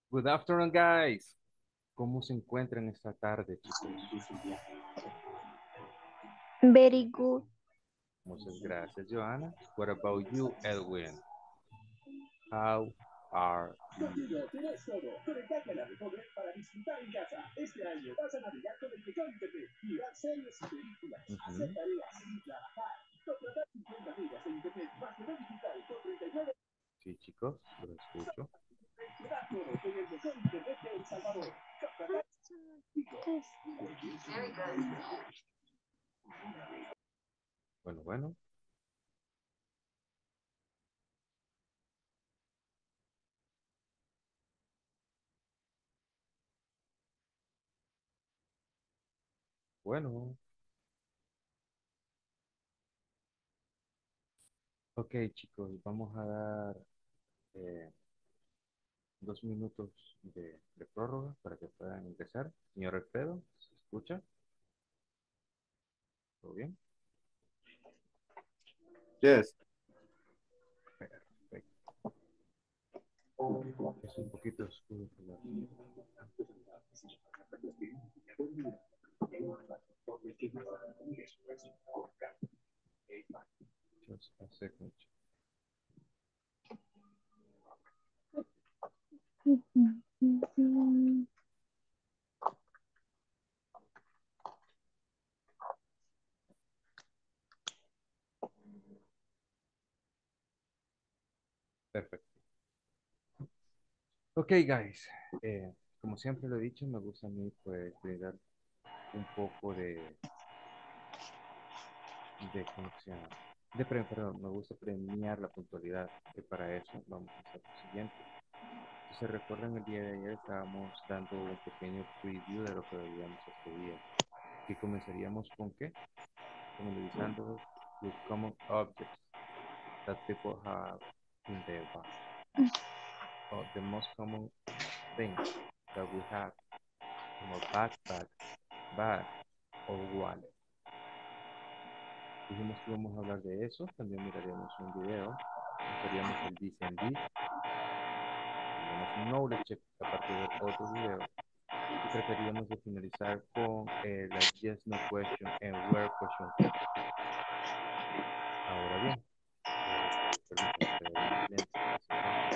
Good afternoon, guys. ¿Cómo se encuentran esta tarde, chicos? Very good. Muchas gracias, Johanna. What about you, Edwin? How are you? Ujú. Sí, chicos, los escucho. Bueno, bueno. Bueno. Ok, chicos, vamos a dar eh, 2 minutos de prórroga para que puedan ingresar. Señor Alfredo, ¿se escucha? ¿Todo bien? Yes. Perfecto. Es un poquito oscuro todavía. Just a second. Perfecto. Ok, guys. Como siempre lo he dicho, me gusta a mí pues brindar un poco ¿cómo que se llama? Perdón, me gusta premiar la puntualidad. Y para eso vamos a hacer lo siguiente. Entonces, recuerden, el día de ayer estábamos dando un pequeño preview de lo que veíamos este día. ¿Que comenzaríamos con qué? Familiarizándonos with common objects that people have in their bag. Or the most common things that we have in our backpack, bag, or wallet. Dijimos que íbamos a hablar de eso, también miraríamos un video, usaríamos el This and This, haríamos un knowledge check a partir de otro video y trataríamos de finalizar con la Yes No Question and Where Question Card. Ahora bien, permítanme que doy mis lentes que se rompen.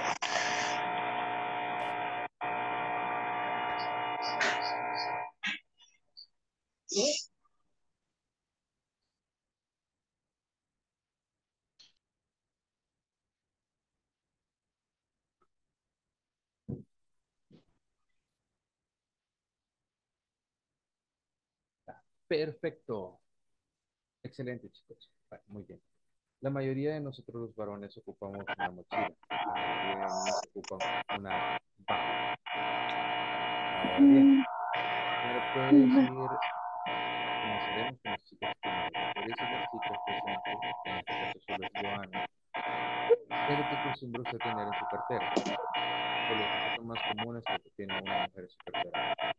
Perfecto, excelente chicos. Vale, muy bien. La mayoría de nosotros los varones ocupamos una mochila, la mayoría de niños ocupan una bag. Ahora bien, ¿me lo puede decir? Comenzaremos con las chicas primero. ¿Me puede decir las chicas presentes? En este caso solo es Joana. ¿Qué es lo que acostumbra usted tener en su cartera? O los objetos más comunes que tiene una mujer en su cartera.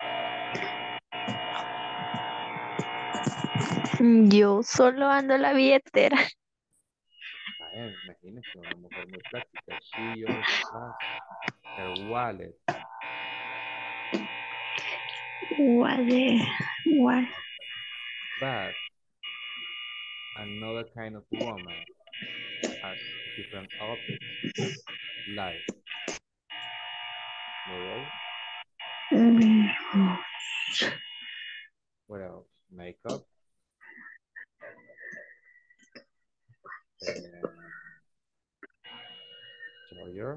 Yo solo ando la billetera. Imagínese una mujer muy práctica. She always has her wallet. Wallet. Wallet. But another kind of woman has different objects like mirror, what else? Makeup, um, charger.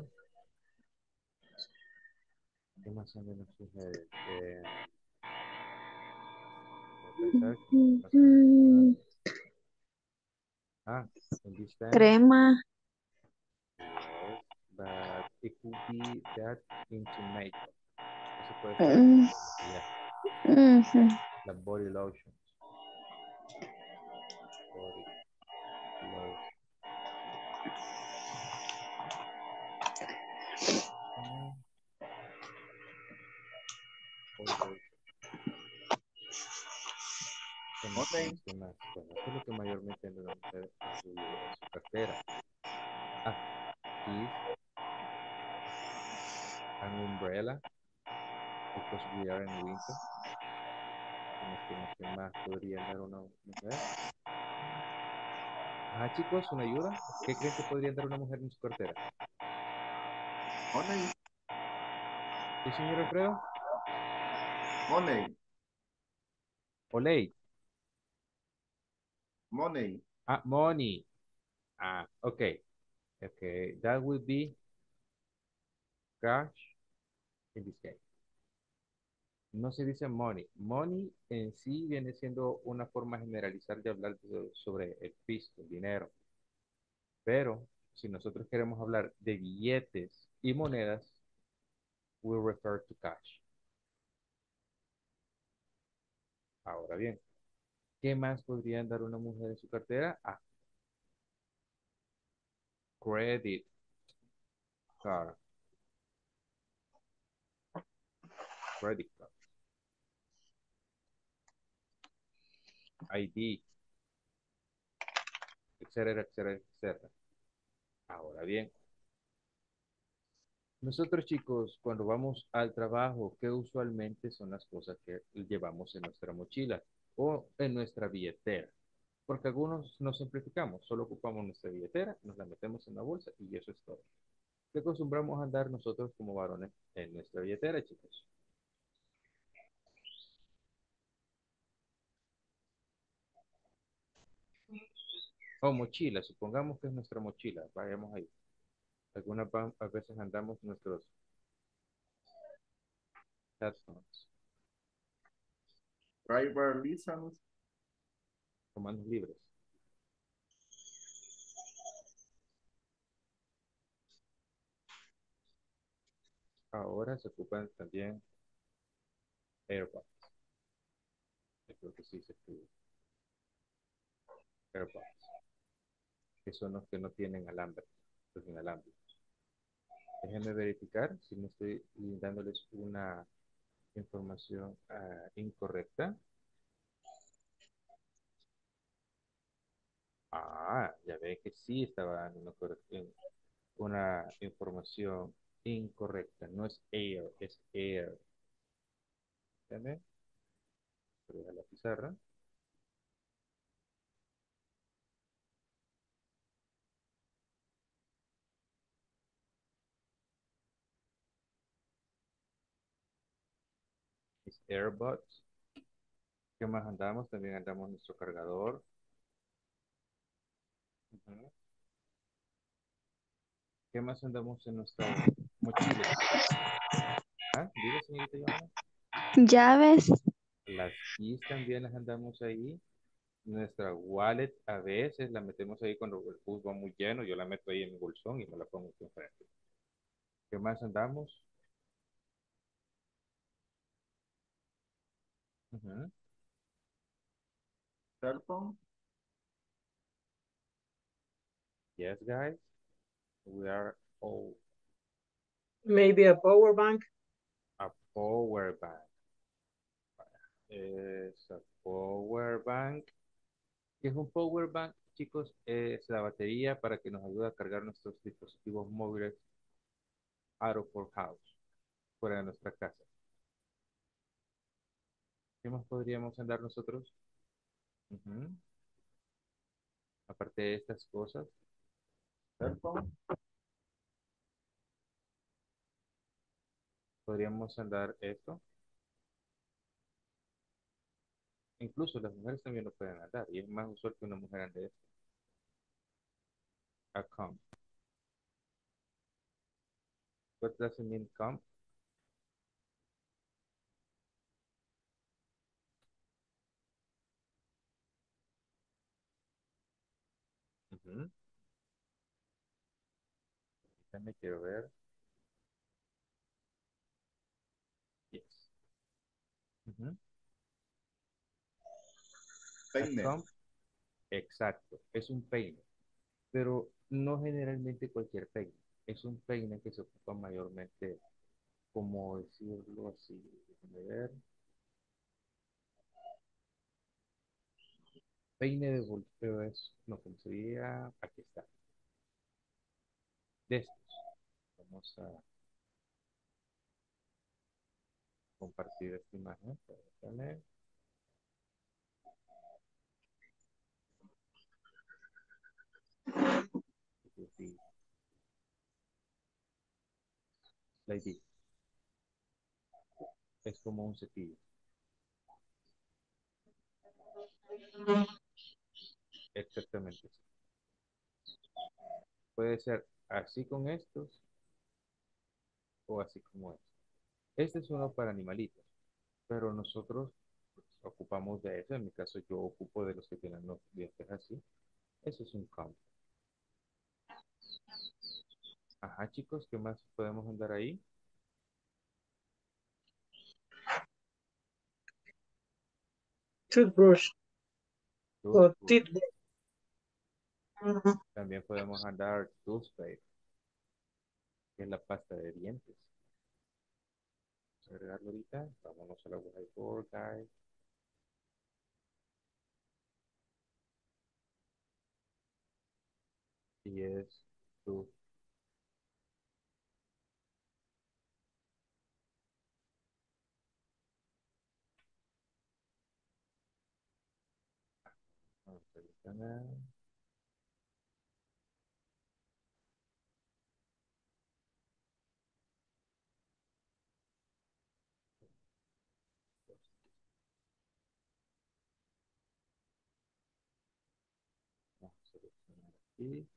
¿Qué más son las mujeres? Voy a pensar que no se me ocurre. In this time, Crema. yes, but it could be that into makeup. Eso puede ser Mm, maquillaje. ujú. La body lotion. Body lotion. Mm, body lotion. ¿Qué más? ¿Qué Okay. más? ¿Qué más? Bueno, eso es lo que mayormente anda la mujer en su cartera. Ah, keys, an umbrella, because we are in winter. ¿Qué más, qué más podría dar una mujer? Ajá, chicos, una ayuda. ¿Qué creen que podría dar una mujer en su cartera? Money, ¿Sí, señor Alfredo? money, Olay. money. Ah, money. Ah, okay. Okay, that would be cash in this case. No se dice money. Money en sí viene siendo una forma generalizar de hablar sobre el pisto, el dinero. Pero si nosotros queremos hablar de billetes y monedas, we refer to cash. Ahora bien, ¿qué más podrían dar una mujer en su cartera? Ah, credit card, credit card, ID, etcétera, etcétera, etcétera. Ahora bien, nosotros chicos, cuando vamos al trabajo, ¿qué usualmente son las cosas que llevamos en nuestra mochila o en nuestra billetera? Porque algunos nos simplificamos, solo ocupamos nuestra billetera, nos la metemos en la bolsa y eso es todo. ¿Qué acostumbramos a andar nosotros como varones en nuestra billetera, chicos? O mochila, supongamos que es nuestra mochila, vayamos ahí. A veces andamos nuestros headphones, Driver license, con manos libres. Ahora se ocupan también AirPods. Yo creo que sí se escribe AirPods, que son los que no tienen alambre, los inalámbricos. Déjenme verificar si no estoy dándoles una información incorrecta. Ah, ya ve que sí estaba dando una información incorrecta. No es air, es air. ¿Entienden? Voy a dejar la pizarra. Es AirBuds. ¿Qué más andamos? También andamos nuestro cargador. Ujú. ¿Qué más andamos en nuestra mochila, chicos? Ah, diga, señorita Joana. Llaves. Las keys también las andamos ahí. Nuestra wallet a veces la metemos ahí cuando el bus va muy lleno. Yo la meto ahí en mi bolsón y me la pongo aquí enfrente. ¿Qué más andamos? Ujú. cell phone, Yes, guys. We are all Maybe a power bank. a power bank. Es a power bank. ¿Qué es un power bank, chicos? Es la batería para que nos ayude a cargar nuestros dispositivos móviles out of our house, fuera de nuestra casa. ¿Qué más podríamos andar nosotros? Ujú. Aparte de estas cosas, cell phone, podríamos andar esto. Incluso las mujeres también lo pueden andar y es más usual que una mujer ande esto. A comb. What does it mean comb? Ujú. Déjame quiero ver. Yes. Ujú. A peine, comb, exacto, es un peine, pero no generalmente cualquier peine. Es un peine que se ocupa mayormente, como decirlo así, déjame ver, peine de volteo es, no, como sería, aquí está, de estos. Vamos a compartir esta imagen. Permítame. Like this. Es como un cepillo. Exactamente. Puede ser así con estos o así como estos. Este es uno para animalitos, pero nosotros pues, ocupamos de eso. En mi caso, yo ocupo de los que tienen los dientes así. Eso es un campo. Ajá, chicos, ¿qué más podemos andar ahí? Toothbrush or Toothbrush. teeth brush. También podemos andar toothpaste, que es la pasta de dientes. Vamos a agregarlo ahorita. Vámonos a la whiteboard, guys. Y es tooth. Vamos a seleccionar. Vamos a seleccionar aquí.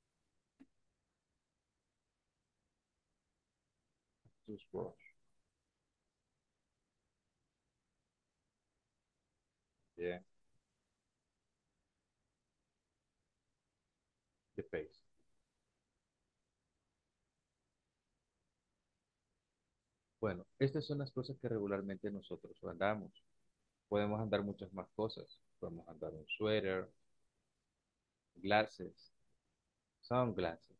Toothbrush. Bien. The paste. Bueno, estas son las cosas que regularmente nosotros andamos. Podemos andar muchas más cosas. Podemos andar un suéter, glasses, sunglasses,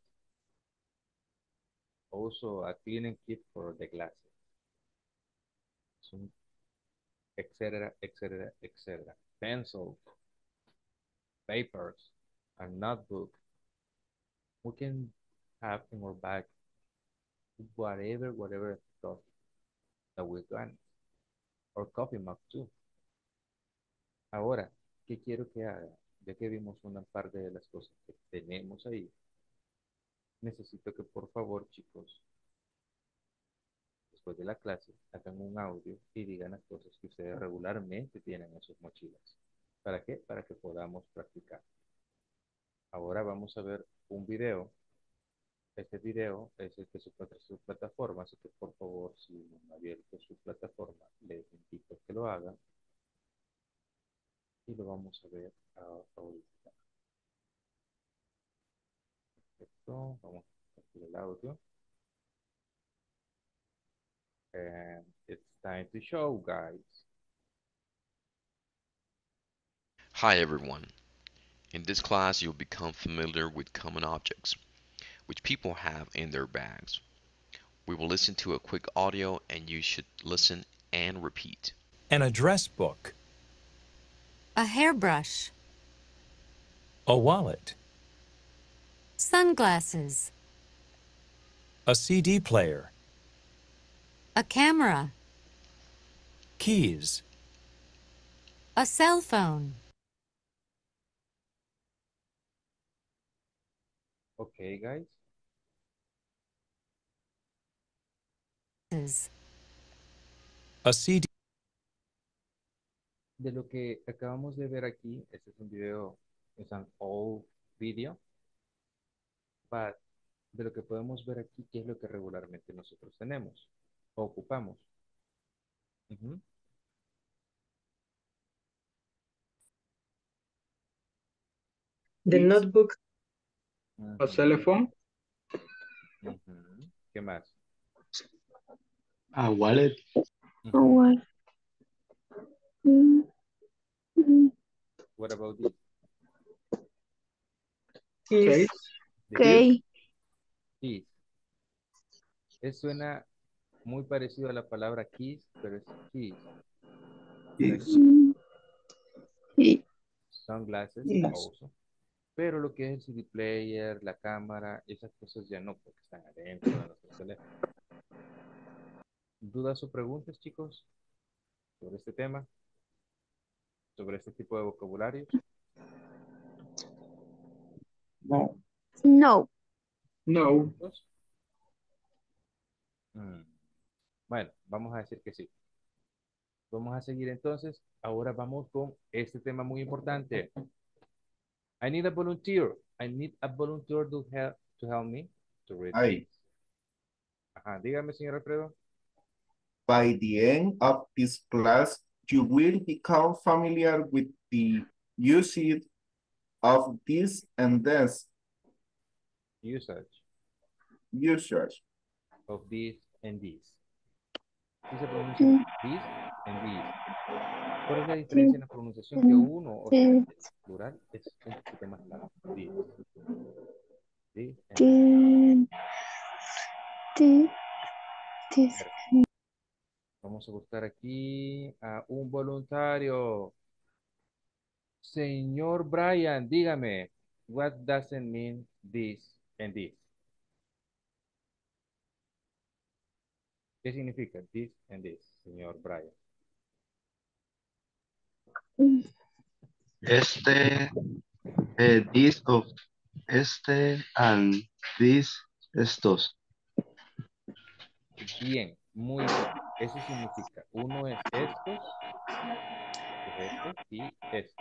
also a cleaning kit for the glasses, etcétera, etcétera, etcétera. Pencil, papers, a notebook. We can have in our bag whatever stuff that we want, or coffee mug too. Ahora, ¿qué quiero que haga? Ya que vimos una parte de las cosas que tenemos ahí, necesito que por favor, chicos, después de la clase, hagan un audio y digan las cosas que ustedes regularmente tienen en sus mochilas. ¿Para qué? Para que podamos practicar. Ahora vamos a ver un video. Este video es el que su plataforma, así que por favor, si no han abierto su plataforma, les invito a que lo hagan y lo vamos a ver ahorita. Perfecto, vamos a hacer el audio. And it's time to show, guys. Hi everyone. In this class you'll become familiar with common objects, which people have in their bags. We will listen to a quick audio and you should listen and repeat. An address book, A hairbrush. a wallet, Sunglasses. a CD player, A camera. keys, A cell phone. Okay, guys. a CD. De lo que acabamos de ver aquí, este es un video, es un old video, but de lo que podemos ver aquí, ¿qué es lo que regularmente nosotros tenemos o ocupamos? Ujú. The Keys. notebook Ujú. or telephone. Ujú. ¿Qué más? A wallet, Ujú. What? Mm, mm, What about this? Keys. The Okay. keys. Suena muy parecido a la palabra keys, pero es keys. keys, Mm, y- Sunglasses keys, also. Pero lo que es el CD player, la cámara, esas cosas ya no, porque están adentro de nuestro teléfono. ¿Dudas o preguntas, chicos, sobre este tema, sobre este tipo de vocabularios? No. No. No. ¿Dos? Mm, Bueno, vamos a decir que sí. Vamos a seguir entonces. Ahora vamos con este tema muy importante. I need a volunteer. I need a volunteer to help me to read this. Ahí. Ajá, dígame, señor Alfredo. By the end of this class, you will become familiar with the usage of this and this Usage users. of this and this. ¿Sí se pronuncia this and this? ¿Cuál es la diferencia en la pronunciación? Que uno, o sea, el plural es un poquito más largo. This and this. Vamos a buscar aquí a un voluntario. Señor Brian, dígame, what does it mean this and this? ¿Qué significa this and this, señor Brian? This of and this, estos. Bien, muy bien. Eso significa, uno es estos, que es este, y esto.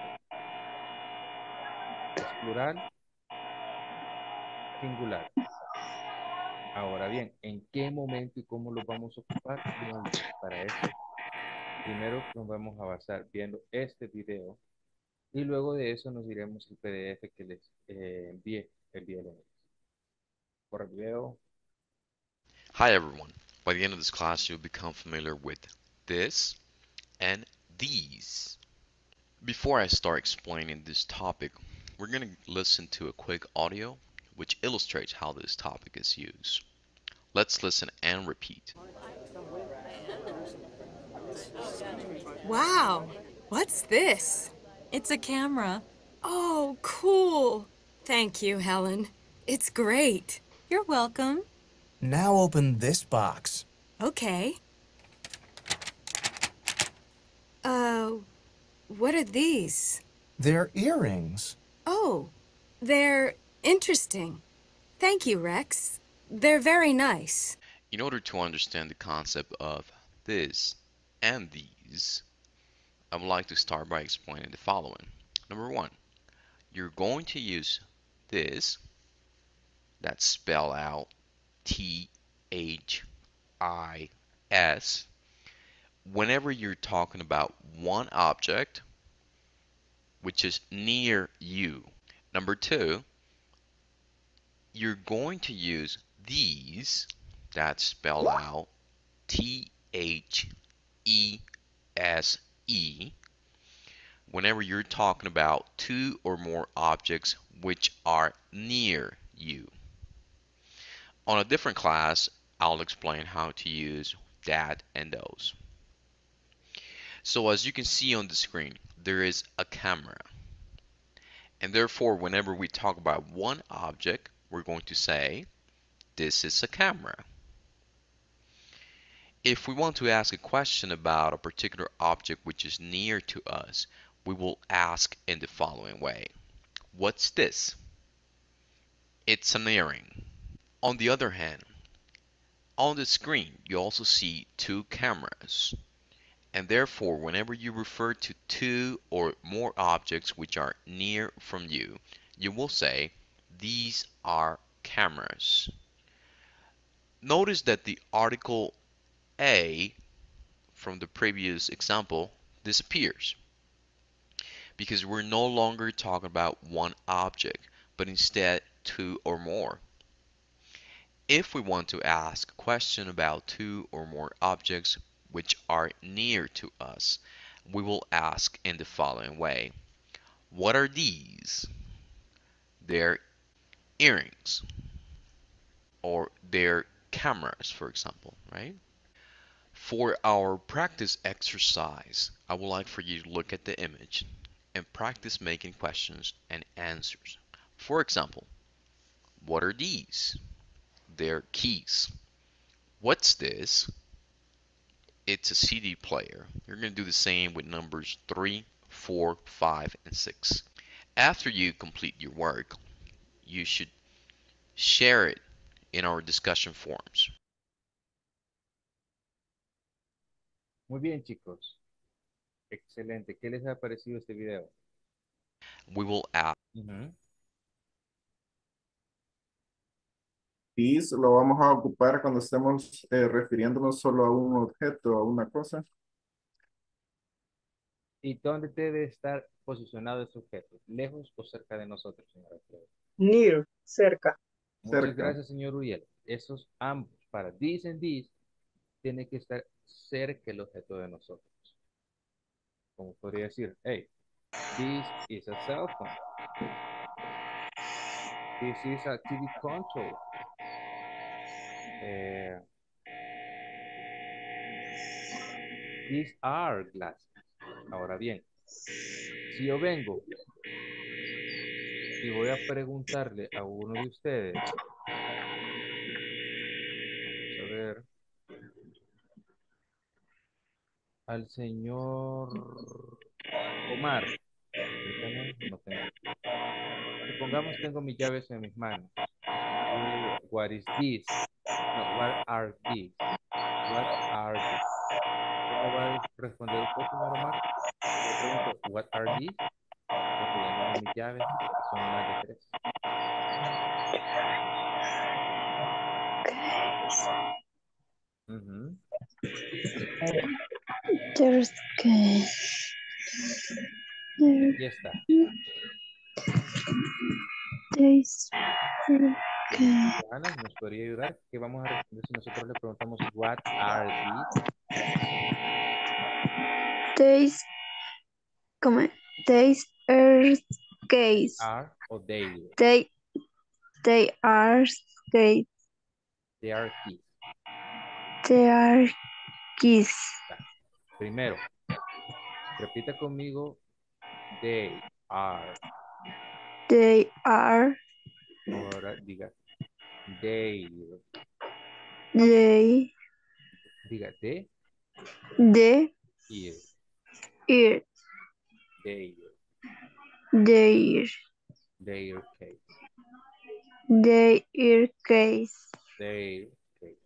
Es plural, singular. Ahora bien, ¿en qué momento y cómo lo vamos a ocupar? Muy bien, para eso, primero nos vamos a basar viendo este video y luego de eso nos iremos el PDF que les envié el día de hoy. Por el video. Hi everyone. By the end of this class, you'll become familiar with this and these. Before I start explaining this topic, we're going to listen to a quick audio which illustrates how this topic is used. Let's listen and repeat. Wow, what's this? It's a camera. Oh, cool. Thank you, Helen. It's great. You're welcome. Now open this box. Okay. What are these? They're earrings. Oh, they're interesting. Thank you, Rex. They're very nice. In order to understand the concept of this and these, I would like to start by explaining the following. Number one, you're going to use this, that's spelled out T-H-I-S, whenever you're talking about one object which is near you. Number two, you're going to use these, that's spelled out T-H-E-S-E, whenever you're talking about two or more objects which are near you. On a different class, I'll explain how to use that and those. So as you can see on the screen, there is a camera. And therefore, whenever we talk about one object, we're going to say, this is a camera. If we want to ask a question about a particular object which is near to us, we will ask in the following way. What's this? It's an earring. On the other hand, on the screen, you also see two cameras. And therefore, whenever you refer to two or more objects which are near from you, you will say, these are cameras. Notice that the article a from the previous example disappears because we're no longer talking about one object, but instead two or more. If we want to ask a question about two or more objects which are near to us, we will ask in the following way. What are these? They're earrings, or they're cameras, for example, right? For our practice exercise, I would like for you to look at the image and practice making questions and answers. For example, what are these? They're keys. What's this? it's a CD player. You're going to do the same with numbers 3, 4, 5, and 6. After you complete your work, you should share it in our discussion forums. Muy bien, chicos. Excelente. ¿Qué les ha parecido este video? We will add. This lo vamos a ocupar cuando estemos refiriéndonos solo a un objeto, a una cosa. ¿Y dónde debe estar posicionado este objeto? ¿Lejos o cerca de nosotros, señora Flor? Near, cerca. Muchas Cerca. gracias, señor Uriel. Esos ambos, para this and this, tiene que estar cerca el objeto de nosotros. Como podría decir, hey, this is a cell phone. This is a TV control. These are glasses. Ahora bien, si yo vengo y voy a preguntarle a uno de ustedes, vamos a ver, al señor Omar, permítame, no tengo. Supongamos tengo mis llaves en mis manos. What is this? No, what are these? What are these? ¿Cómo va a responder usted, señor Omar? Le pregunto, what are these? Refiriéndome a mis llaves, que son más de 3. There's Ya está. there's Ana, ¿nos podría ayudar? ¿Qué vamos a responder si nosotros le preguntamos what are these? there's como there's earth case. Are o they? They are skates. They are keys. They are keys. Primero, repita conmigo. They are. They are. Ahora diga. They. They. Diga de. The. Ear. Ear. They. Their. Their case. Their case. Their case.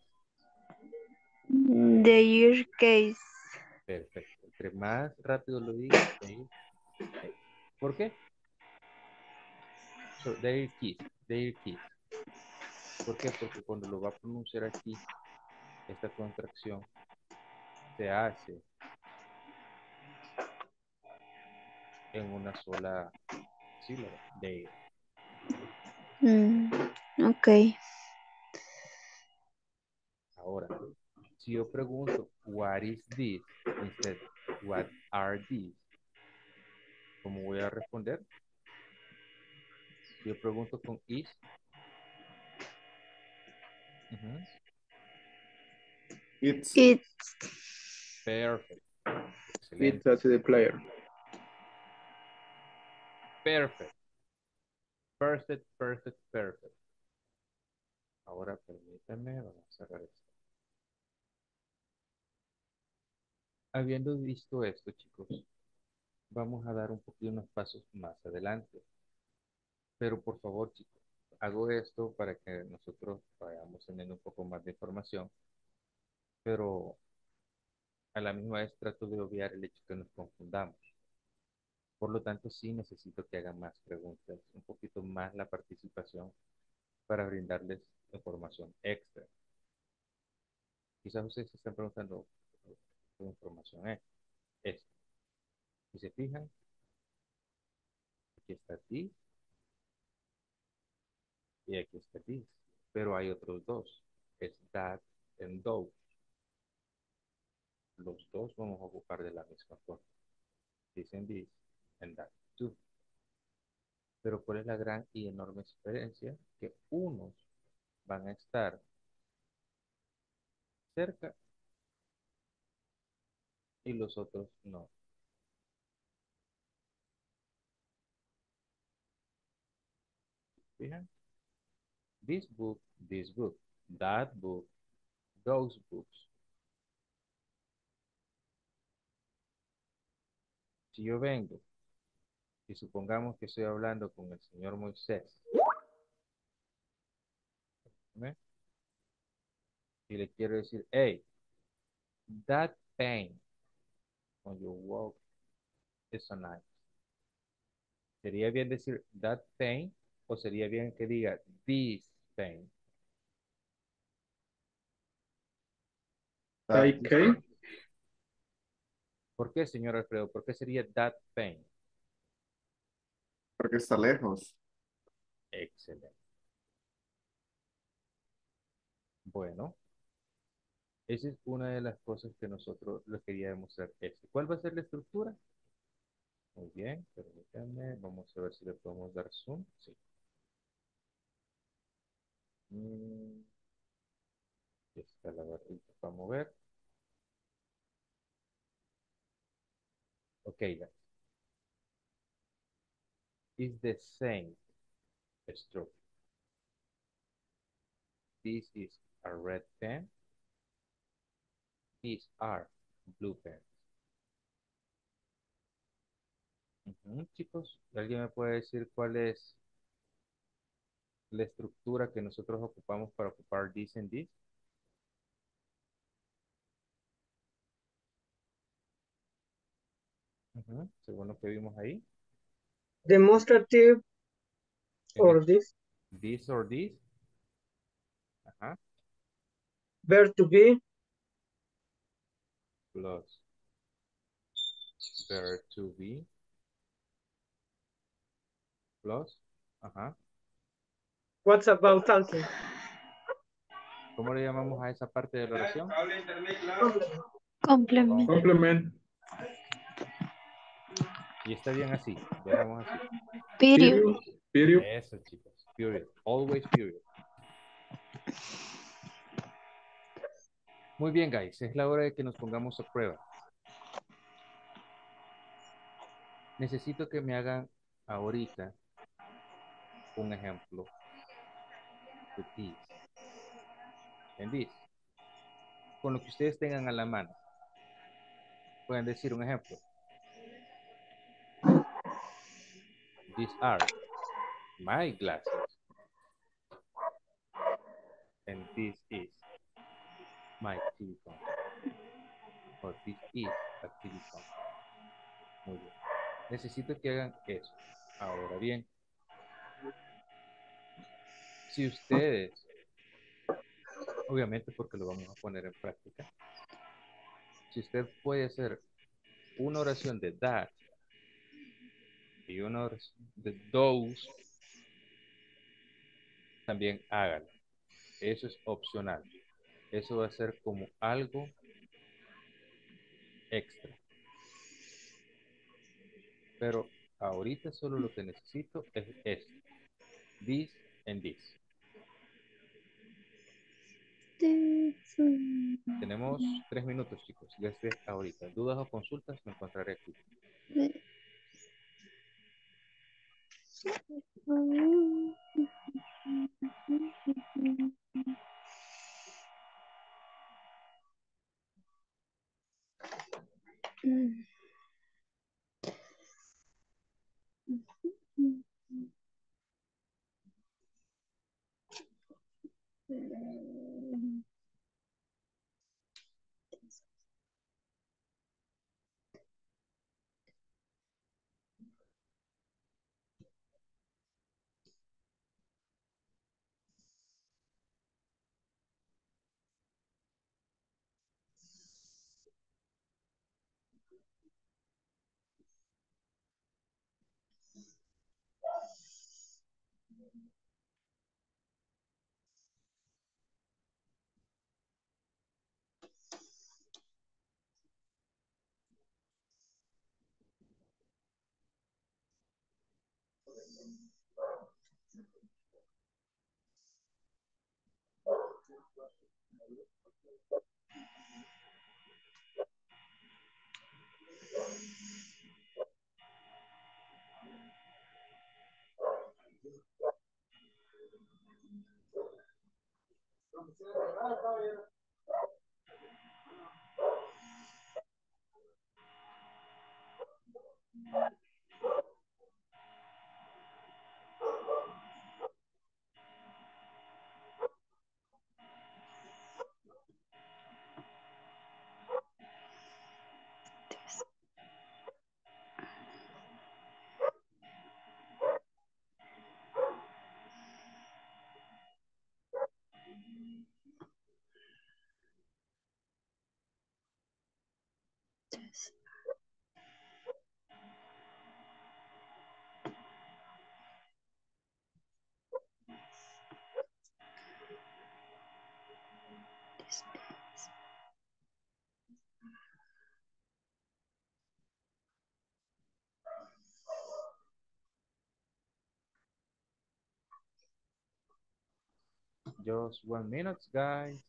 Their case. Perfecto. Entre más rápido lo diga, their case. ¿Por qué? So, their keys. Their keys. ¿Por qué? Porque cuando lo va a pronunciar aquí, esta contracción se hace en una sola sílaba. Their. Ok. Ahora, si yo pregunto, what is this? Instead, what are these? ¿Cómo voy a responder? Si yo pregunto con is. It's. Perfect. It's Excelente. a CD player. Perfect. Perfect, perfect, perfect. Ahora permítame, vamos a cerrar esto. Habiendo visto esto, chicos, vamos a dar un poquito unos pasos más adelante. Pero por favor, chicos, hago esto para que nosotros vayamos teniendo un poco más de información, pero a la misma vez trato de obviar el hecho que nos confundamos. Por lo tanto, sí necesito que hagan más preguntas, un poquito más la participación para brindarles información extra. Quizás ustedes se están preguntando qué información es. Esto. Si se fijan, aquí está this y aquí está this. Pero hay otros dos. Es that and those. Los dos vamos a ocupar de la misma forma. This and this and that too. Pero ¿cuál es la gran y enorme diferencia? Que unos van a estar cerca y los otros no. ¿Fijan? This book, that book, those books. Si yo vengo y supongamos que estoy hablando con el señor Moisés, ¿ve? Y le quiero decir, hey, that pain on your walk is so nice. ¿Sería bien decir that pain o sería bien que diga this pain? That Okay. ¿Por qué, señor Alfredo? ¿Por qué sería that pain? porque está lejos. Excelente. Bueno, esa es una de las cosas que nosotros les quería demostrar. ¿Cuál va a ser la estructura? Muy bien, permítanme. Vamos a ver si le podemos dar zoom. Sí. Mm, aquí está la barrita para mover. Ok, guys. It's the same structure. This is a red pen. These are blue pens. Ujú, chicos, ¿alguien me puede decir cuál es la estructura que nosotros ocupamos para ocupar this and this? Ujú, según lo que vimos ahí. Demonstrative En or this. this or this. Ajá. Verb to be. Plus verb to be. Plus. Ajá. What's about talking? ¿Cómo le llamamos a esa parte de la oración? Complement. Complement. Y está bien así. Dejamos así. Period. Period. Period. Eso, chicos. Period. Always period. Muy bien, guys. Es la hora de que nos pongamos a prueba. Necesito que me hagan ahorita un ejemplo de this. En this. Con lo que ustedes tengan a la mano. Pueden decir un ejemplo. These are my glasses. And this is my TV phone. O this is a TV phone. Muy bien. Necesito que hagan eso. Ahora bien, si ustedes, obviamente porque lo vamos a poner en práctica, si usted puede hacer una oración de that y una oración de those, también hágalo. Eso es opcional. Eso va a ser como algo extra. Pero ahorita solo lo que necesito es esto. This and this. Tenemos 3 minutos, chicos, desde ahorita. Dudas o consultas me encontraré aquí. Just 1 minute, guys.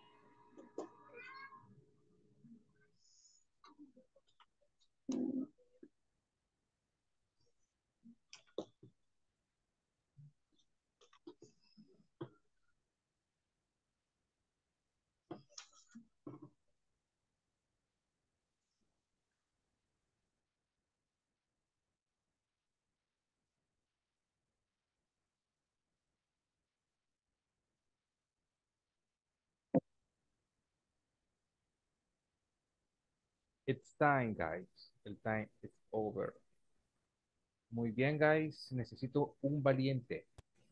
It's time, guys. El time is over. Muy bien, guys. Necesito un valiente.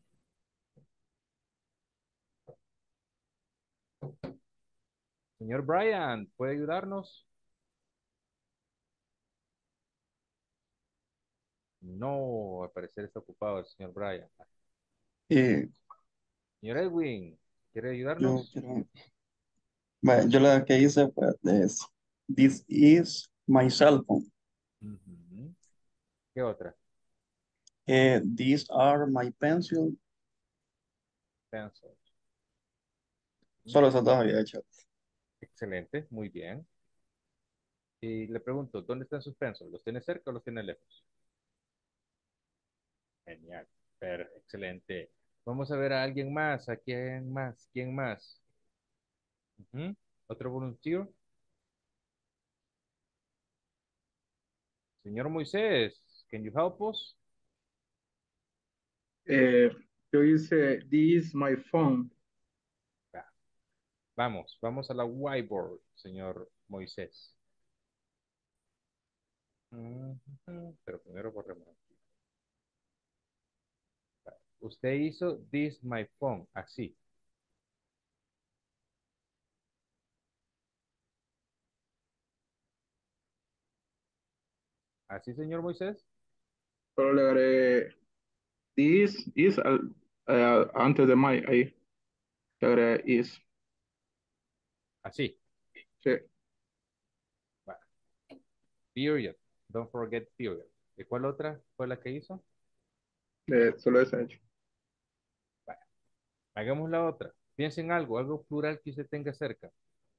Señor Brian, ¿puede ayudarnos? No, al parecer está ocupado el señor Brian. Eh, Señor Edwin, ¿quiere yo ayudarnos? quiero. Bueno, yo lo que hice fue this is my cell phone. Ujú. ¿Qué otra? These are my pencil. Pencil. Solo esas dos había hecho. Excelente, muy bien. Y le pregunto, ¿dónde están sus pencils? ¿Los tiene cerca o los tiene lejos? Genial, excelente. Vamos a ver a alguien más. ¿A quién más? ¿Quién más? Ujú. ¿Otro volunteer? Señor Moisés, can you help us? Yo hice this my phone. Vamos a la whiteboard, señor Moisés. Ujú. Pero primero borremos. Usted hizo this my phone, así. Así, señor Moisés. Solo le agregué this is antes de my ahí. Le agregué is. Así. Sí. Bueno. Period. Don't forget period. ¿Y cuál otra fue la que hizo? Solo ese hecho. Bueno. Hagamos la otra. Piensen en algo plural que usted tenga cerca.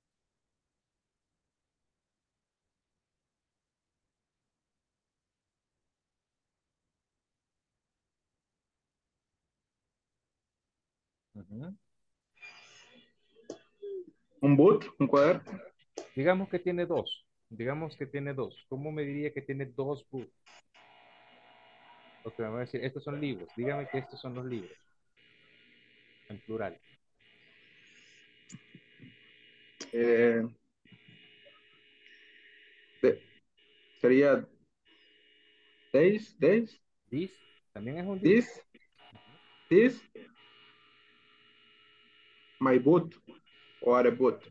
Ujú. Un boot, un cuaderno. Digamos que tiene dos. Digamos que tiene dos. ¿Cómo me diría que tiene dos books? Ok, me va a decir, estos son libros. Dígame que estos son los libros. En plural. Eh, sería days. This también es un libro. This my boot or a boot.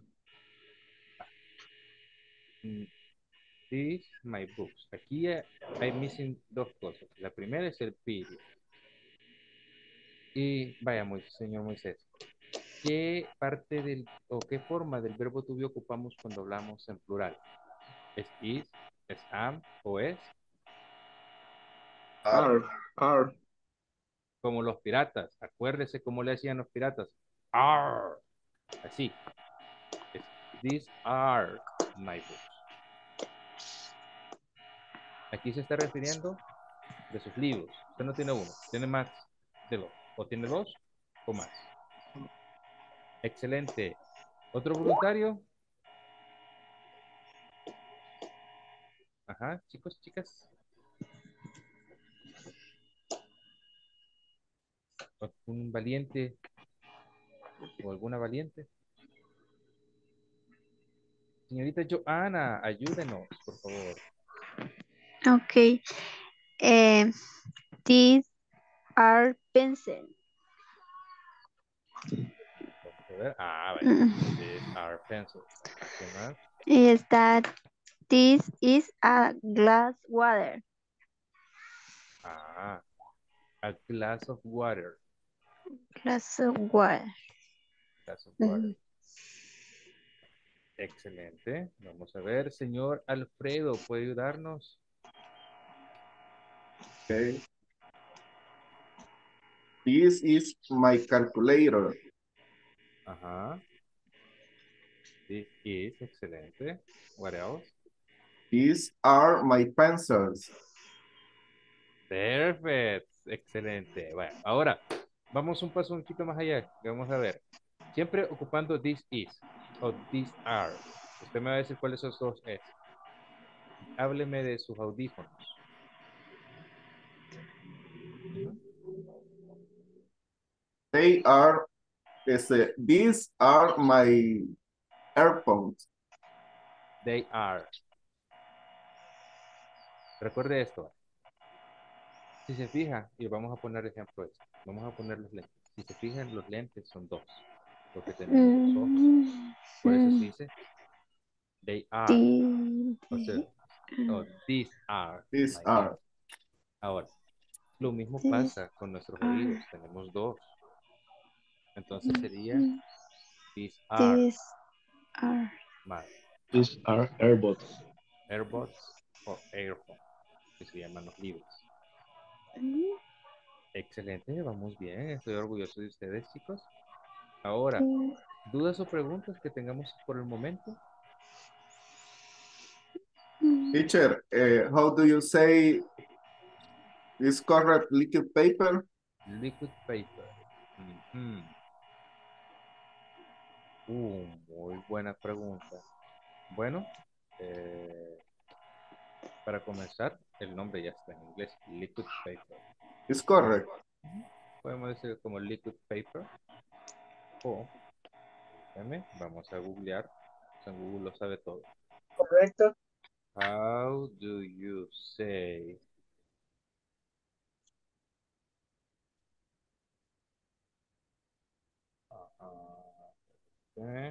This my books. Aquí hay missing dos cosas. La primera es el period. Y vaya, señor Moisés, ¿qué parte o qué forma del verbo to be ocupamos cuando hablamos en plural? ¿Es is, es am o es? Are. Como los piratas. Acuérdese cómo le decían los piratas. Are. Así. These are my books. Aquí se está refiriendo de sus libros. Usted no tiene uno, tiene más de dos. O tiene dos o más. Excelente. ¿Otro voluntario? Ajá, chicos, chicas. ¿Un valiente o alguna valiente? Señorita Joana, ayúdenos, por favor. Okay. These are pencil. Vamos a ver. Vale. These are pencils. ¿Qué más? Is that This is a glass water. Ah, a glass of water. Glass of water. Glass of water. Excelente. Vamos a ver, señor Alfredo, ¿puede ayudarnos? Okay. This is my calculator. Ajá. This is, excelente. What else? These are my pencils. Perfect. Excelente. Bueno, ahora vamos un paso un poquito más allá. Vamos a ver. Siempre ocupando this is o these are. Usted me va a decir cuáles esos dos es. Hábleme de sus audífonos. Ujú. These are my AirPods. They are. Recuerde esto. Si se fija, y vamos a poner ejemplo esto. Vamos a poner los lentes. Si se fijan, los lentes son dos. Porque tenemos dos ojos. Por eso se dice they are. O sea, these are These my are. glasses. Ahora, lo mismo pasa con nuestros oídos. Tenemos dos. Entonces sería these are These are. my These are airbots. AirBots o AirPods, que se llaman los libres. Excelente, vamos bien. Estoy orgulloso de ustedes, chicos. Ahora, ¿dudas o preguntas que tengamos por el momento? Teacher, how do you say is correct liquid paper? Liquid paper. Ujú. Muy buena pregunta. Bueno, eh, para comenzar, el nombre ya está en inglés, liquid paper. It's correct. Podemos decir como liquid paper o, déjame, vamos a googlear. San Google lo sabe todo. Correcto. How do you say okay.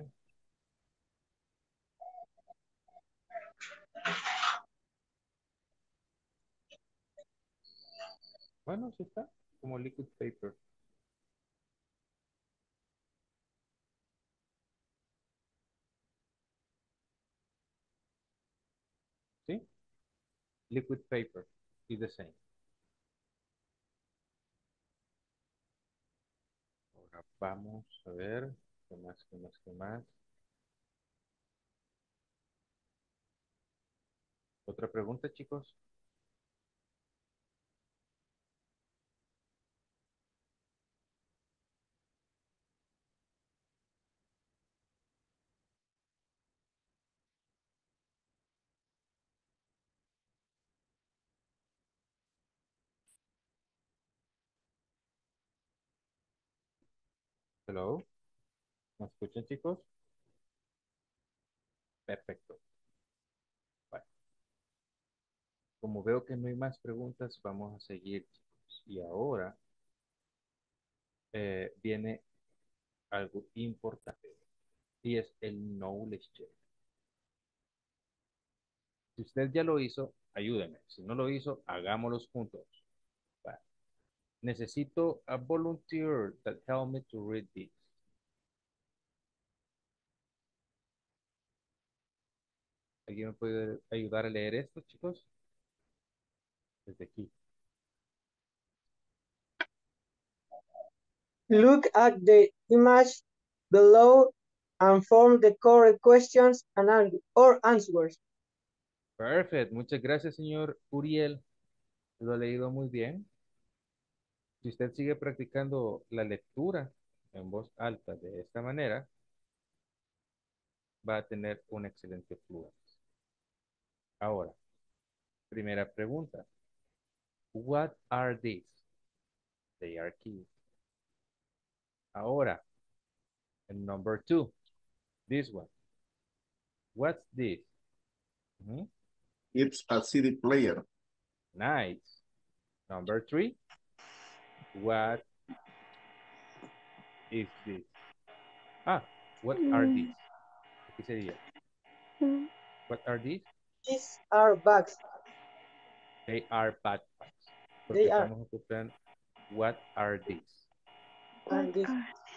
Bueno, sí está, como liquid paper. ¿Sí? Liquid paper is the same. Ahora vamos a ver qué más, qué más, qué más. Otra pregunta, chicos. Hello. ¿Me escuchan, chicos? Perfecto. Bueno, como veo que no hay más preguntas, vamos a seguir, chicos. Y ahora viene algo importante y es el knowledge check. Si usted ya lo hizo, ayúdeme. Si no lo hizo, hagámoslos juntos. Bueno, necesito a volunteer that help me to read this. ¿Alguien me puede ayudar a leer esto, chicos? Desde aquí. Look at the image below and form the correct questions or answers. Perfect. Muchas gracias, señor Uriel. Lo ha leído muy bien. Si usted sigue practicando la lectura en voz alta de esta manera, va a tener un excelente flujo. Ahora, primera pregunta. What are these? They are keys. Ahora, number 2. This one. What's this? It's a CD player. Nice. Number 3. What is this? What are these? Aquí sería. What are these? These are bags. They are backpacks. Porque They are. estamos ocupando what are these. And this.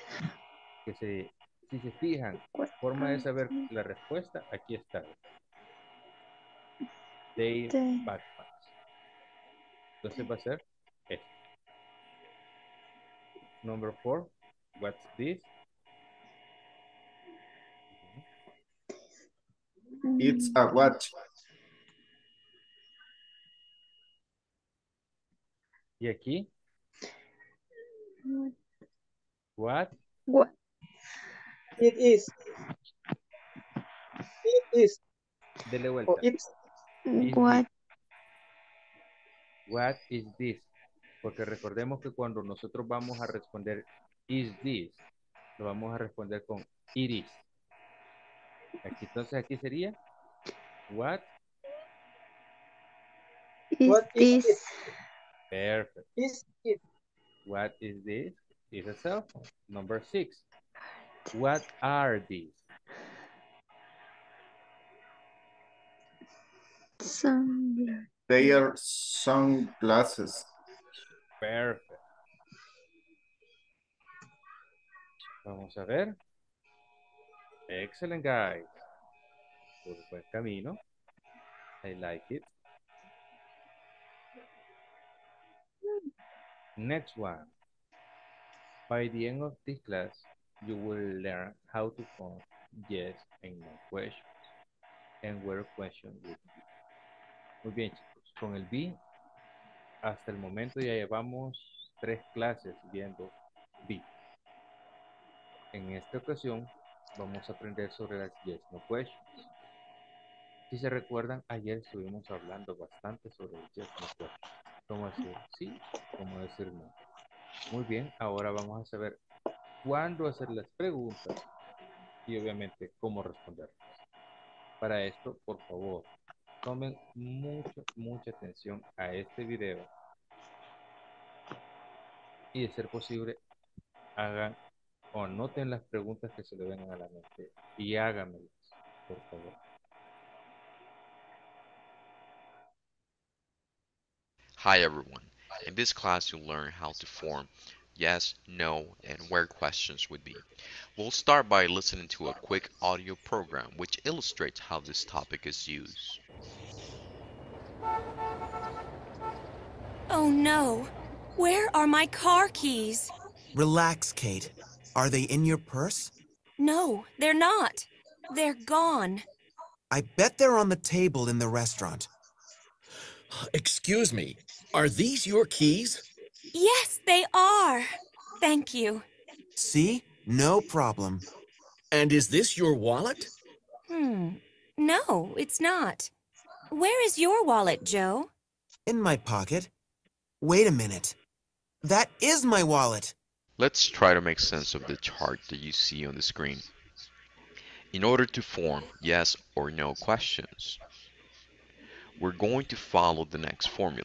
Si se fijan, forma de saber la respuesta, aquí está. They backpacks. Entonces va a ser esto. Number 4, what's this? It's a watch. Y aquí, what? What? It is. It is. Dele vuelta. It's. What? What is this? Porque recordemos que cuando nosotros vamos a responder is this, lo vamos a responder con it is. Aquí, entonces aquí sería what Is this? It? Perfect. Is it? What is this? Is a cell. Number 6. What are these? They are sunglasses. Perfect. Vamos a ver. Excellent, guys. Por buen camino. I like it. Next one. By the end of this class, you will learn how to form yes and no questions and where question would be. Muy bien, chicos. Con el be, hasta el momento ya llevamos 3 clases viendo be. En esta ocasión vamos a aprender sobre las yes no questions. Si se recuerdan, ayer estuvimos hablando bastante sobre el yes no questions. Cómo decir sí, cómo decir no. Muy bien, ahora vamos a saber cuándo hacer las preguntas y obviamente cómo responderlas. Para esto, por favor, tomen mucha atención a este video y de ser posible hagan o anoten las preguntas que se le vengan a la mente y háganmelas, por favor. Hi everyone. In this class you'll learn how to form yes, no, and where questions would be. We'll start by listening to a quick audio program which illustrates how this topic is used. Oh no! Where are my car keys? Relax, Kate. Are they in your purse? No, they're not. They're gone. I bet they're on the table in the restaurant. Excuse me, are these your keys? Yes, they are. Thank you. See? No problem. And is this your wallet? No, it's not. Where is your wallet, Joe? In my pocket. Wait a minute. That is my wallet. Let's try to make sense of the chart that you see on the screen. In order to form yes or no questions, we're going to follow the next formula.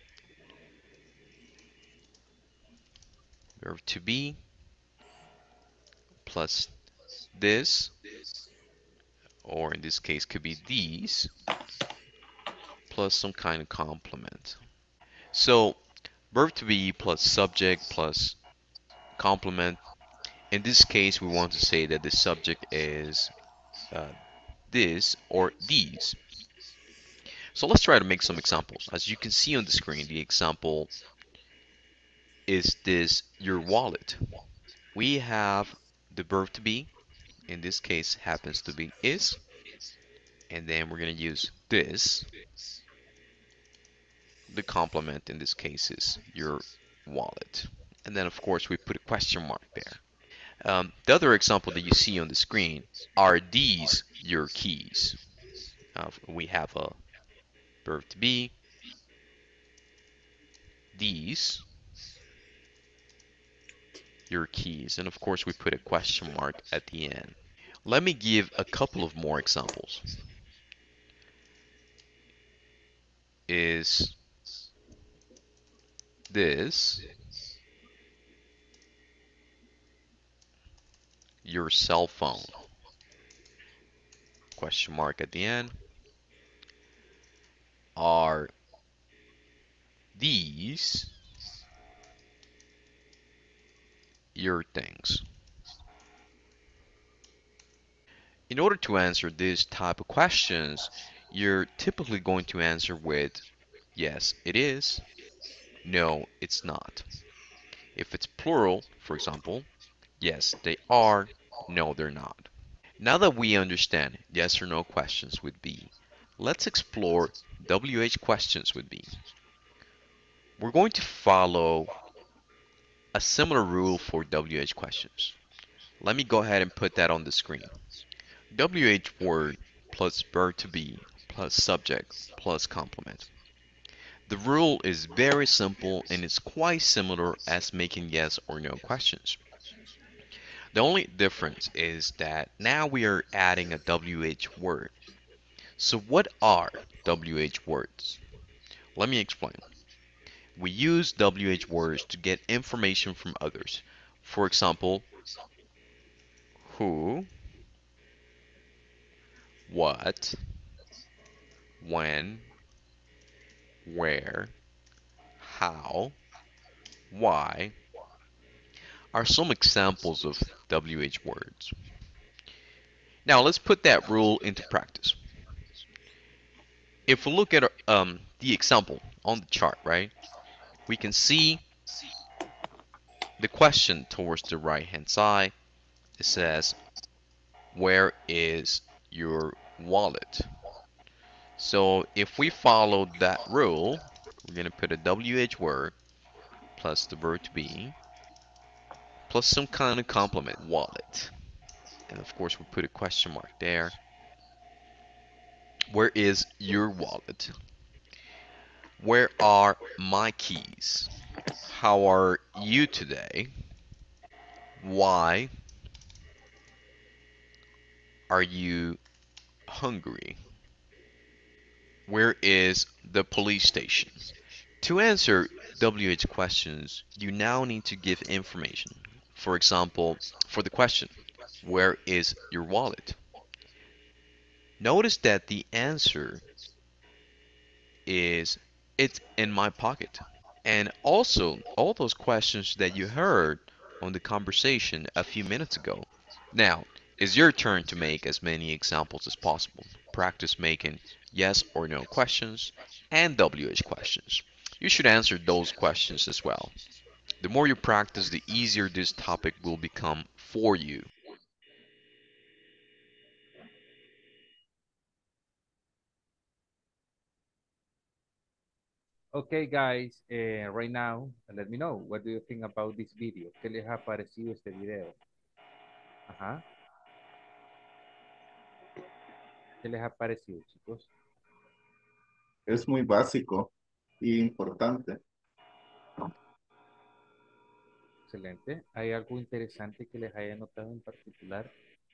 Verb to be plus this, or in this case could be these, plus some kind of complement. So verb to be plus subject plus complement. In this case, we want to say that the subject is this or these. So let's try to make some examples. As you can see on the screen, the example is this your wallet. We have the verb to be, in this case happens to be is, and then we're going to use this. The complement in this case is your wallet. And then of course we put a question mark there. The other example that you see on the screen, are these your keys? We have a verb to be, these your keys, and of course we put a question mark at the end. Let me give a couple of more examples. Is this your cell phone? Question mark at the end. Are these your things? In order to answer this type of questions, you're typically going to answer with yes, it is, no, it's not. If it's plural, for example, yes, they are, no, they're not. Now that we understand yes or no questions with be, let's explore WH questions with be. We're going to follow a similar rule for WH questions. Let me go ahead and put that on the screen. WH word plus verb to be plus subject plus complement. The rule is very simple and it's quite similar as making yes or no questions. The only difference is that now we are adding a WH word. So what are WH words? Let me explain. We use WH words to get information from others. For example, who, what, when, where, how, why are some examples of WH words. Now let's put that rule into practice. If we look at the example on the chart, right, we can see the question towards the right hand side. It says, where is your wallet? So if we follow that rule, we're going to put a WH word plus the verb to be plus some kind of complement, wallet. And of course we put a question mark there. Where is your wallet? Where are my keys? How are you today? Why are you hungry? Where is the police station? To answer WH questions, you now need to give information. For example, for the question, where is your wallet? Notice that the answer is, it's in my pocket. And also, all those questions that you heard on the conversation a few minutes ago. Now, it's your turn to make as many examples as possible. Practice making yes or no questions and WH questions. You should answer those questions as well. The more you practice, the easier this topic will become for you. Okay, guys, right now, let me know, what do you think about this video? ¿Qué les ha parecido este video? Ajá. ¿Qué les ha parecido, chicos? Es muy básico y importante. Excelente. ¿Hay algo interesante que les haya notado en particular?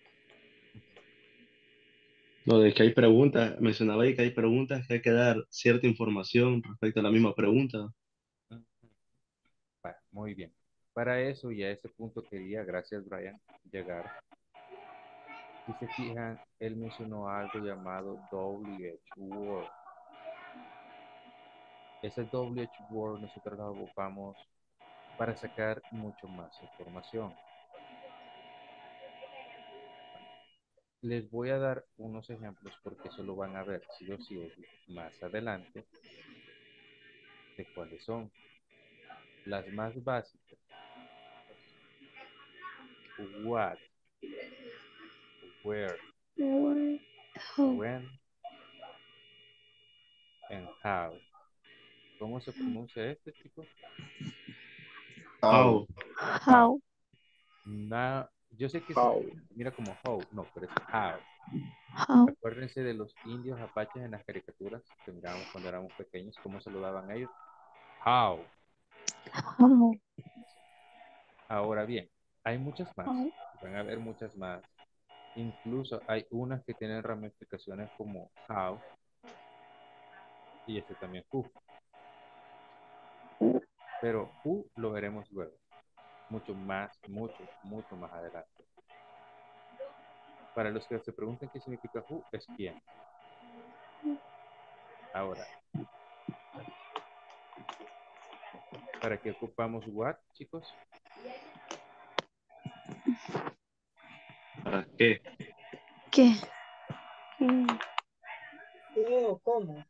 Lo de que hay preguntas, mencionaba ahí que hay preguntas que hay que dar cierta información respecto a la misma pregunta. Bueno, muy bien. Para eso y a ese punto quería, gracias Brian, llegar. Si se fijan, él mencionó algo llamado WH Word. Ese WH Word nosotros lo ocupamos para sacar mucho más información. Les voy a dar unos ejemplos porque eso lo van a ver sí o sí más adelante de cuáles son. Las más básicas. What, where, when, and how. ¿Cómo se pronuncia este, chicos? How. How. Yo sé que How. mira como how, no, pero es how. How. Acuérdense de los indios apaches en las caricaturas que mirábamos cuando éramos pequeños, cómo saludaban a ellos. How. How. Ahora bien, hay muchas más. How. Van a haber muchas más. Incluso hay unas que tienen ramificaciones como how y este también who. Pero who lo veremos luego. Mucho más adelante. Para los que se preguntan qué significa who, es quién. Ahora, ¿Para qué ocupamos what, chicos? ¿Para qué? ¿Qué? ¿Qué o cómo?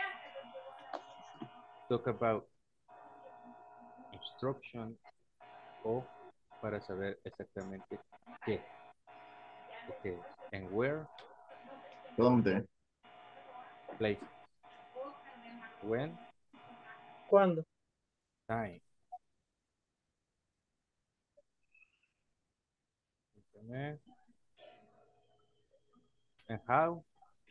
Talk about instruction o para saber exactamente qué. ¿Qué es? And where, ¿Dónde? places. When, ¿Cuándo? time. Internet. And how,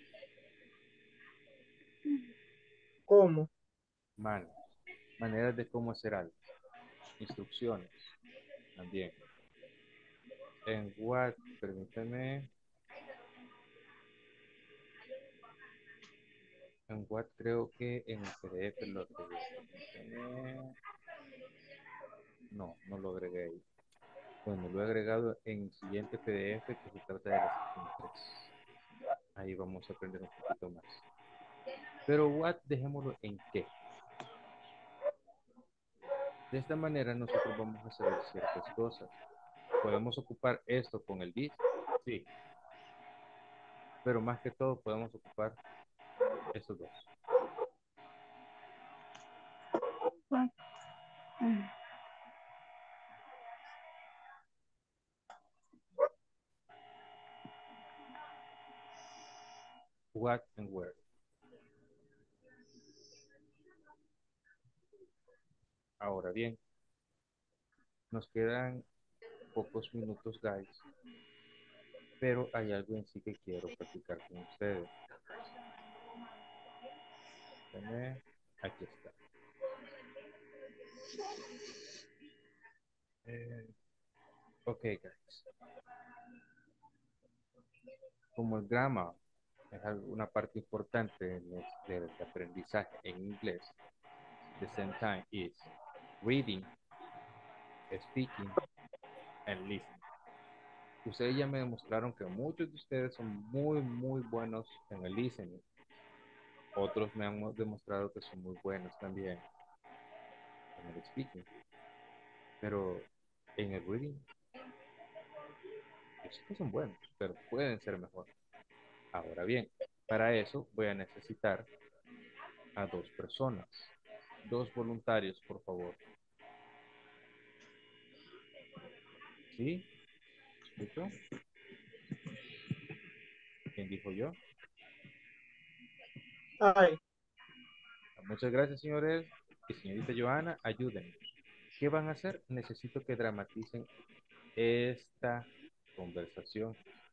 ¿Cómo? manos. Maneras de cómo hacer algo. Instrucciones también. En what, permítame. En what creo que en el PDF lo agregué. Permítame. No, no lo agregué ahí. Bueno, lo he agregado en el siguiente PDF que se trata de la sección 3. Ahí vamos a aprender un poquito más. Pero what dejémoslo en qué. De esta manera nosotros vamos a saber ciertas cosas. ¿Podemos ocupar esto con el this? Sí. Pero más que todo podemos ocupar estos dos. What and where. Ahora bien, nos quedan pocos minutos, guys. Pero hay algo en sí que quiero practicar con ustedes. Aquí está. Ok, guys. Como el grammar es una parte importante del aprendizaje en inglés, the same time is reading, speaking, and listening. Ustedes ya me demostraron que muchos de ustedes son muy buenos en el listening. Otros me han demostrado que son muy buenos también en el speaking. Pero en el reading, yo sé que son buenos, pero pueden ser mejor. Ahora bien, para eso voy a necesitar a dos personas. Dos voluntarios, por favor. ¿Sí? ¿Escucho? ¿Quién dijo yo? Ay, Muchas gracias, señores. Y señorita Joana, ayúdenme. ¿Qué van a hacer? Necesito que dramaticen esta conversación.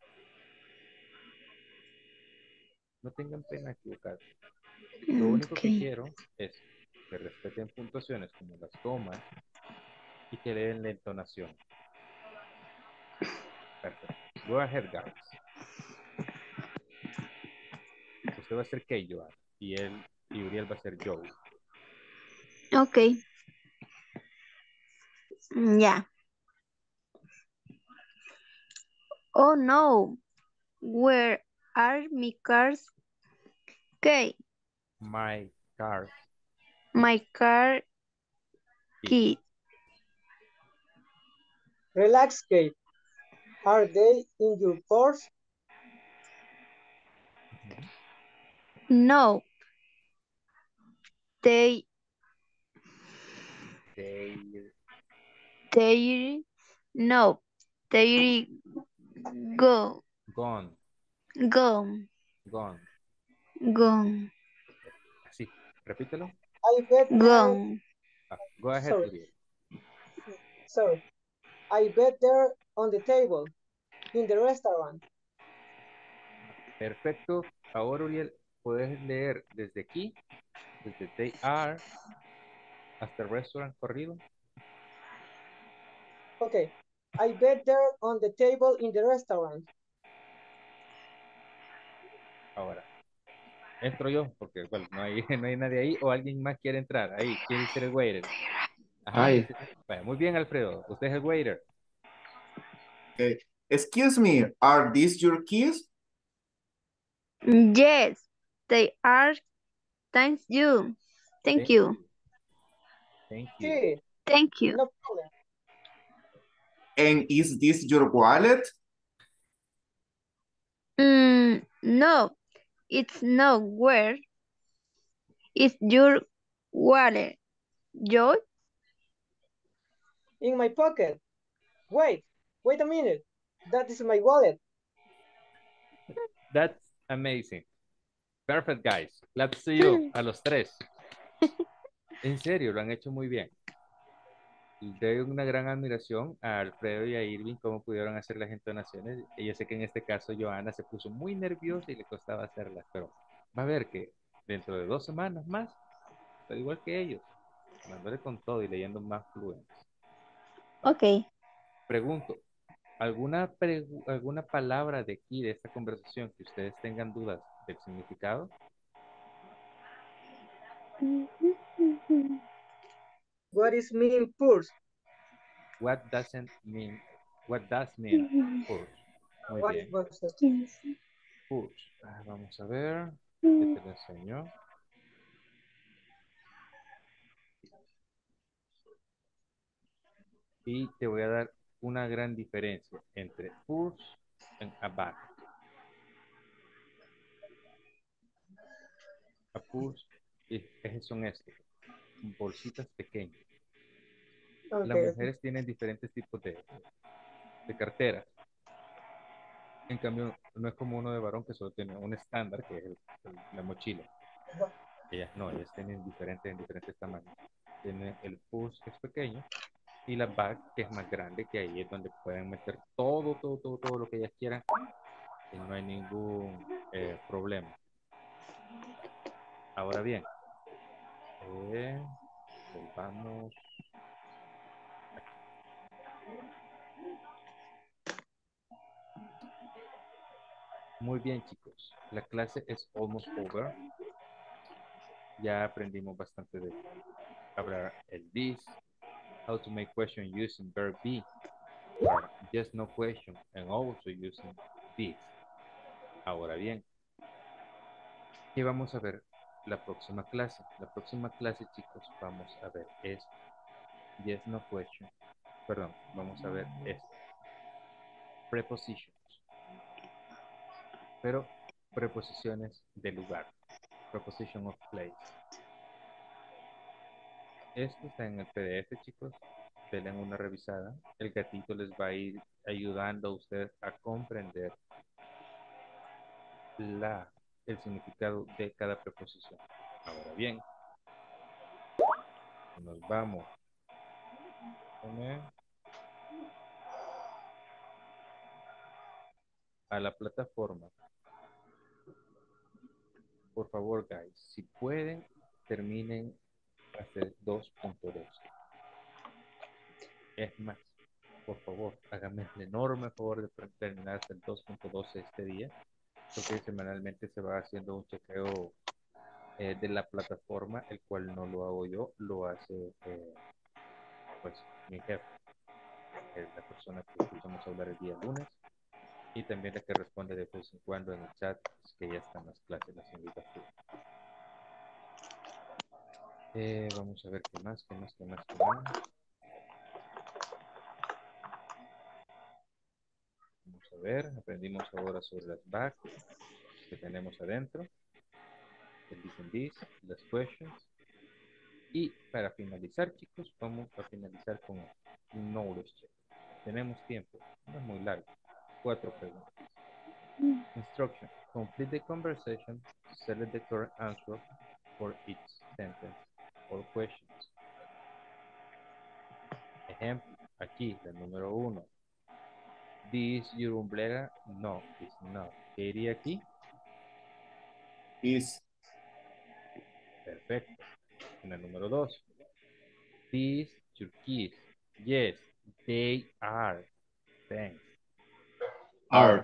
No tengan pena equivocarse. Lo único que quiero es que respeten puntuaciones como las comas y que den la entonación. Perfecto. Go ahead, guys. Usted va a ser Kay, Joana, y Uriel va a ser Joe. Okay. Yeah. Oh no. Where are my cars? Okay. My car. My car key. relax, Kate. Are they in your purse? No. They no. They go. Gone. Gone. Gone. Gone. Así. Repítelo. I bet they're... Gone. Go ahead, Sorry. Uriel. Sorry. I bet they're on the table in the restaurant. Perfecto. Ahora, Uriel, puedes leer desde aquí, desde they are, hasta el restaurant corrido. Okay. I bet they're on the table in the restaurant. Ahora, entro yo, porque bueno, no hay, no hay nadie ahí, o alguien más quiere entrar. Ahí, quiere ser el waiter. Ajá, Ay, bueno, muy bien, Alfredo. Usted es el waiter. Okay. Excuse me, are these your keys? Yes, they are. Thank you. Thank you. Thank you. Sí, Thank you. no problem. And is this your wallet? No, it's not. Where is your wallet, Joy? In my pocket. Wait a minute. That is my wallet. That's amazing. Perfect, guys. Claps to you, a los tres. En serio, lo han hecho muy bien. Doy una gran admiración a Alfredo y a Irving, cómo pudieron hacer las entonaciones. Y yo sé que en este caso Joana se puso muy nerviosa y le costaba hacerlas, pero va a ver que dentro de 2 semanas más, está igual que ellos, dándole con todo y leyendo más fluentes. Ok. Pregunto, ¿alguna palabra de aquí, de esta conversación, que ustedes tengan dudas del significado? What is mean purse? What does mean purse? Muy What bien. is Purse. Vamos a ver. Yo te lo enseño. Y te voy a dar una gran diferencia entre purse y a bag. A purse son estos, bolsitas pequeñas. Las Okay. mujeres tienen diferentes tipos de carteras. En cambio, no es como uno de varón que solo tiene un estándar, que es la mochila. Ellas no, ellas tienen en diferentes tamaños. Tienen el purse, que es pequeño, y la bag, que es más grande, que ahí es donde pueden meter todo lo que ellas quieran y no hay ningún problema. Ahora bien, volvamos aquí. Muy bien, chicos. La clase es almost over. Ya aprendimos bastante de hablar el this, how to make question using verb be, or just no question, and also using this. Ahora bien, ¿qué vamos a ver la próxima clase? La próxima clase, chicos, vamos a ver esto. Yes, no question. Perdón, vamos a ver esto. Prepositions. Pero preposiciones de lugar. Preposition of place. Esto está en el PDF, chicos. Denle una revisada. El gatito les va a ir ayudando a ustedes a comprender el significado de cada preposición. Ahora bien, nos vamos a la plataforma. Por favor, guys, si pueden, terminen hasta el 2.2. Es más, por favor, háganme el enorme favor de terminar hasta el 2.2 este día, porque semanalmente se va haciendo un chequeo de la plataforma, el cual no lo hago yo, lo hace pues mi jefe, la persona que escuchamos hablar el día lunes, y también la que responde de vez en cuando en el chat, que ya están las clases, la señorita Fu. Vamos a ver qué más. Vamos a ver, aprendimos ahora sobre las back que tenemos adentro, el this and this, las questions. Y para finalizar, chicos, vamos a finalizar con un knowledge check. Tenemos tiempo, no es muy largo. 4 preguntas. Instruction. Complete the conversation. Select the correct answer for each sentence or questions. Ejemplo, aquí, la número 1. This your umbrella? No, it's not. ¿Qué iría aquí? Is. Perfecto. En la número 2. These your keys? Yes, they are. Thanks. Are.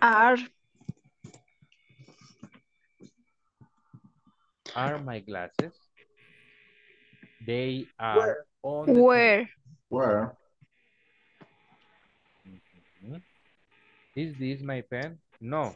Are my glasses? They are on the Where? Where? Is this my pen? No.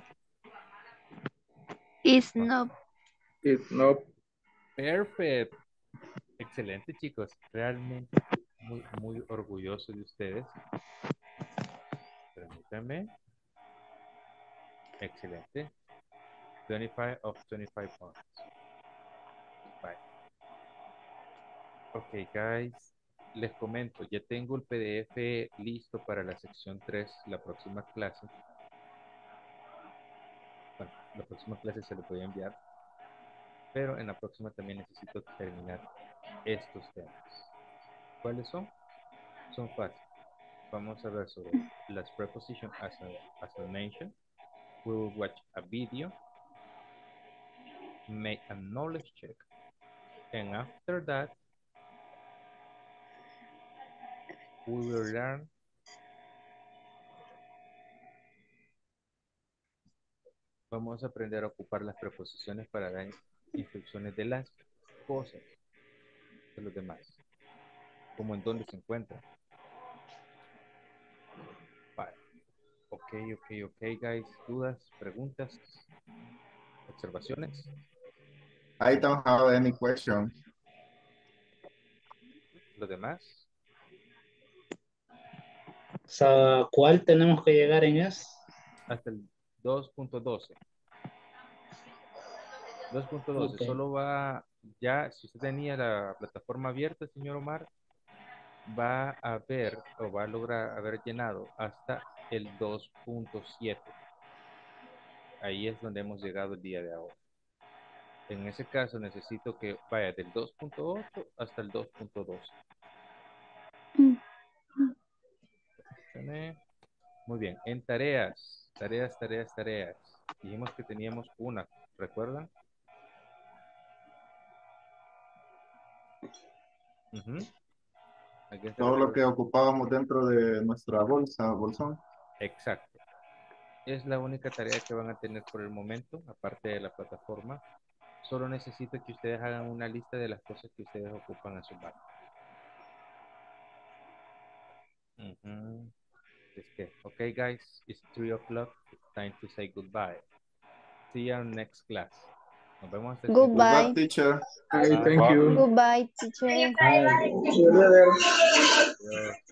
It's not. It's not. Perfect. Excelente, chicos. Realmente muy, muy orgulloso de ustedes. Permítanme. Excelente. 25 of 25 points. Bye. Ok, guys. Les comento, ya tengo el PDF listo para la sección 3, la próxima clase. Bueno, la próxima clase se lo voy a enviar. Pero en la próxima también necesito terminar estos temas. ¿Cuáles son? Son fáciles. Vamos a ver sobre las prepositions as I mentioned. We will watch a video, make a knowledge check, and after that, we will learn vamos a aprender a ocupar las preposiciones para dar instrucciones de las cosas de los demás, como en dónde se encuentran. Vale. Ok, guys. ¿Dudas, preguntas, observaciones? I don't have any question. ¿Los demás? ¿A cuál tenemos que llegar en eso? Hasta el 2.12. 2.12. Ok. Solo va, ya, si usted tenía la plataforma abierta, señor Omar, va a ver o va a lograr haber llenado hasta el 2.7. Ahí es donde hemos llegado el día de ahora. En ese caso necesito que vaya del 2.8 hasta el 2.12. Muy bien. En tareas. Dijimos que teníamos una, ¿recuerdan? ¿Alguien se Todo lo que recuerda? ocupábamos dentro de nuestra bolsón. Exacto. Es la única tarea que van a tener por el momento, aparte de la plataforma. Solo necesito que ustedes hagan una lista de las cosas que ustedes ocupan a su mano. Okay, guys, it's 3 o'clock. It's time to say goodbye. See you on next class. Nos vemos hasta el siguiente. Goodbye. Teacher. Hey, Bye. thank you. Goodbye, teacher. See you later. Adiós.